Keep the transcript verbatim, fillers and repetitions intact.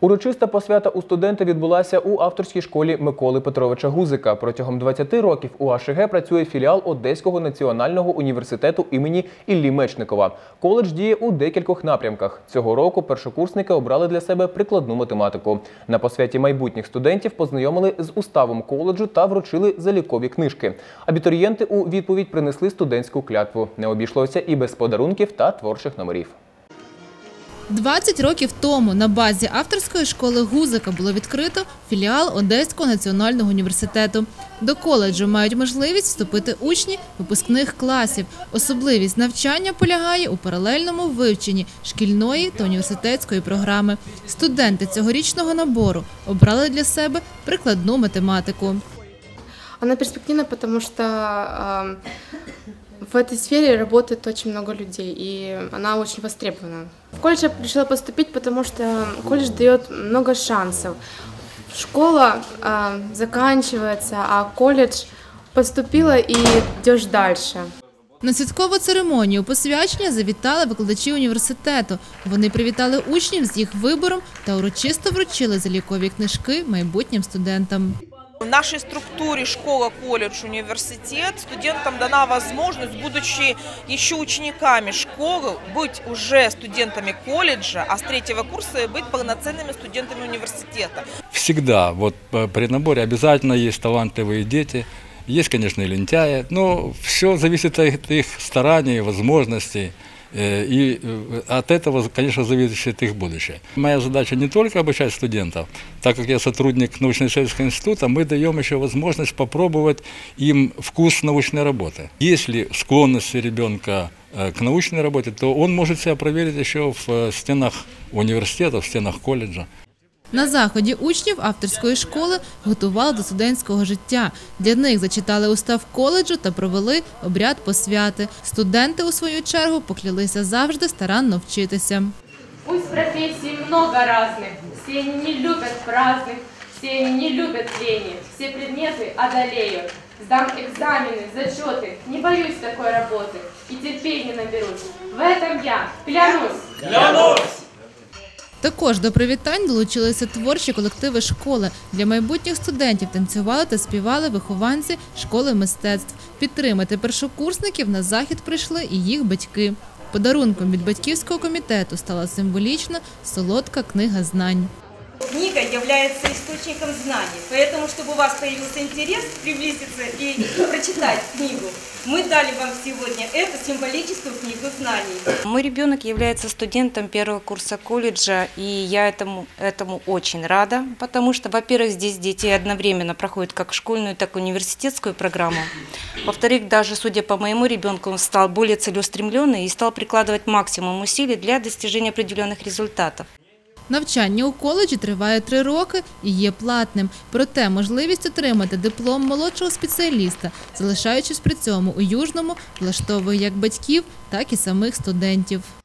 Урочиста посвята у студента відбулася у авторській школі Миколи Петровича Гузика. Протягом двадцяти років у А Ш Г працює філіал Одеського національного університету імені Іллі Мечникова. Коледж діє у декількох напрямках. Цього року першокурсники обрали для себе прикладну математику. На посвяті майбутніх студентів познайомили з уставом коледжу та вручили залікові книжки. Абітурієнти у відповідь принесли студентську клятву. Не обійшлося і без подарунків та творчих номерів. двадцять років тому на базі авторської школи Гузика було відкрито філіал Одеського національного університету. До коледжу мають можливість вступити учні випускних класів. Особливість навчання полягає у паралельному вивченні шкільної та університетської програми. Студенти цьогорічного набору обрали для себе прикладну математику. Она перспективна, потому что э, в этой сфере работает очень много людей, и она очень востребована. В колледж я решила поступить, потому что колледж дает много шансов. Школа э, заканчивается, а колледж поступила и идешь дальше. На святкову церемонію посвячення завітали викладачі університету. Вони привітали учнів з їх вибором та урочисто вручили залікові книжки майбутнім студентам. В нашей структуре школа, колледж, университет студентам дана возможность, будучи еще учениками школы, быть уже студентами колледжа, а с третьего курса быть полноценными студентами университета. Всегда вот при наборе обязательно есть талантливые дети, есть, конечно, и лентяи, но все зависит от их стараний, возможностей. И от этого, конечно, зависит их будущее. Моя задача не только обучать студентов, так как я сотрудник научно-исследовательского института, мы даем еще возможность попробовать им вкус научной работы. Если склонности ребенка к научной работе, то он может себя проверить еще в стенах университета, в стенах колледжа. На заході учнів авторської школи готували до студентського життя. Для них зачитали устав коледжу та провели обряд посвяти. Студенти, у свою чергу, поклялися завжди старанно вчитися. Пусть профессий много разных, все они не любят праздных, все они не любят лени, все предметы одолеют. Сдам экзамены, зачеты, не боюсь такой работы и терпения наберусь. В этом я клянусь! Клянусь! Також до привітань долучилися творчі колективи школи. Для майбутніх студентів танцювали та співали вихованці школи мистецтв. Підтримати першокурсників на захід прийшли і їх батьки. Подарунком від батьківського комітету стала символічна солодка книга знань. Книга является источником знаний, поэтому, чтобы у вас появился интерес приблизиться и прочитать книгу, мы дали вам сегодня эту символическую книгу знаний. Мой ребенок является студентом первого курса колледжа, и я этому, этому очень рада, потому что, во-первых, здесь дети одновременно проходят как школьную, так и университетскую программу. Во-вторых, даже судя по моему ребенку, он стал более целеустремленный и стал прикладывать максимум усилий для достижения определенных результатов. Навчання у коледжі триває три роки і є платним. Проте можливість отримати диплом молодшого спеціаліста, залишаючись при цьому у Южному, влаштовує як батьків, так і самих студентів.